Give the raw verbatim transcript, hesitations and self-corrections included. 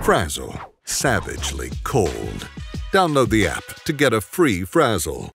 Frazil, savagely cold. Download the app to get a free Frazil.